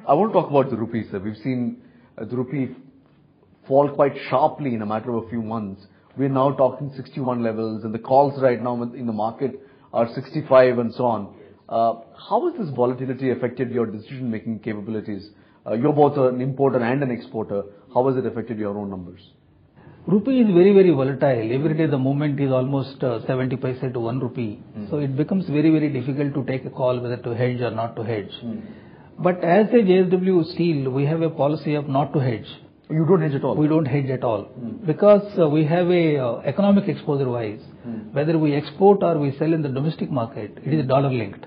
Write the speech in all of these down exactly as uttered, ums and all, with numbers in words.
I want to talk about the rupee, sir. We've seen uh, the rupee fall quite sharply in a matter of a few months. We're now talking sixty-one levels, and the calls right now in the market are sixty-five and so on. Uh, how has this volatility affected your decision-making capabilities? Uh, you're both an importer and an exporter. How has it affected your own numbers? Rupee is very, very volatile. Every day the movement is almost uh, seventy paise to one rupee. Mm. So it becomes very, very difficult to take a call whether to hedge or not to hedge. Mm. But as a J S W Steel, we have a policy of not to hedge. You don't hedge at all? We don't hedge at all. Mm. Because uh, we have a uh, economic exposure wise. Mm. Whether we export or we sell in the domestic market, it is dollar linked.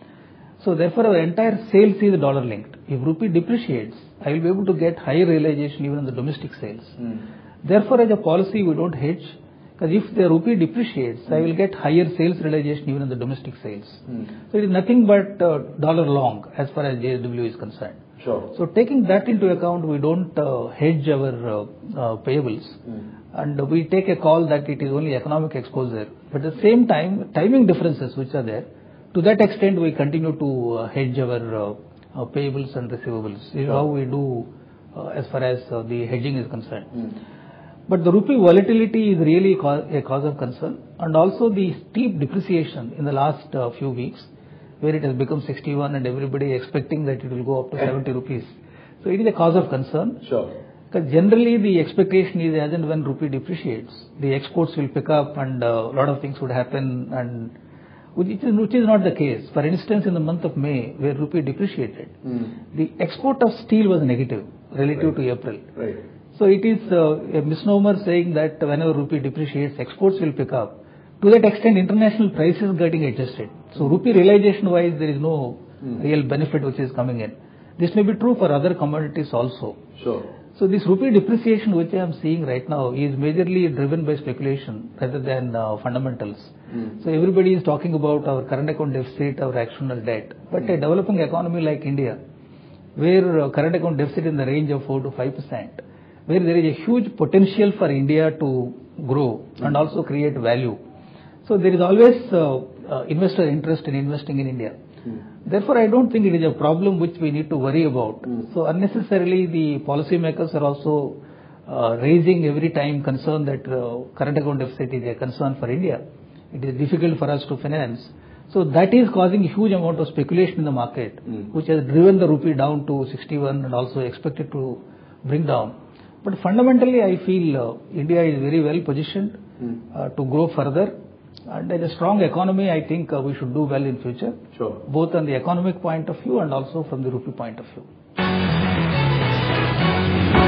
So therefore our entire sales is dollar linked. If rupee depreciates, I will be able to get higher realization even in the domestic sales. Mm. Therefore, as a policy, we don't hedge, because if the rupee depreciates, mm. I will get higher sales realization even in the domestic sales. Mm. So it is nothing but uh, dollar long as far as J S W is concerned. Sure. So taking that into account, we don't uh, hedge our uh, uh, payables, mm. and we take a call that it is only economic exposure. But at the same time, timing differences which are there, to that extent we continue to uh, hedge our uh, uh, payables and receivables. This is how we do uh, as far as uh, the hedging is concerned. Mm. But the rupee volatility is really a cause of concern, and also the steep depreciation in the last uh, few weeks, where it has become sixty-one and everybody expecting that it will go up to seventy rupees. So it is a cause of concern. Sure. Because generally the expectation is as and when rupee depreciates, the exports will pick up and a lot of things would happen, and which is, which is not the case. For instance, in the month of May, where rupee depreciated, mm. the export of steel was negative relative right. to April. Right. So it is uh, a misnomer saying that whenever rupee depreciates, exports will pick up. To that extent, international prices getting adjusted. So rupee realization wise, there is no mm. real benefit which is coming in. This may be true for other commodities also. Sure. So this rupee depreciation which I am seeing right now is majorly driven by speculation rather than uh, fundamentals. Mm. So everybody is talking about our current account deficit, our external debt. But mm. a developing economy like India, where uh, current account deficit in the range of four to five percent, where there is a huge potential for India to grow mm. and also create value. So there is always uh, uh, investor interest in investing in India. Mm. Therefore, I don't think it is a problem which we need to worry about. Mm. So unnecessarily the policymakers are also uh, raising every time concern that uh, current account deficit is a concern for India. It is difficult for us to finance. So that is causing a huge amount of speculation in the market, mm. which has driven the rupee down to sixty-one and also expected to bring down. But fundamentally, I feel uh, India is very well positioned mm. uh, to grow further. And as a strong economy, I think uh, we should do well in future. Sure. Both on the economic point of view and also from the rupee point of view.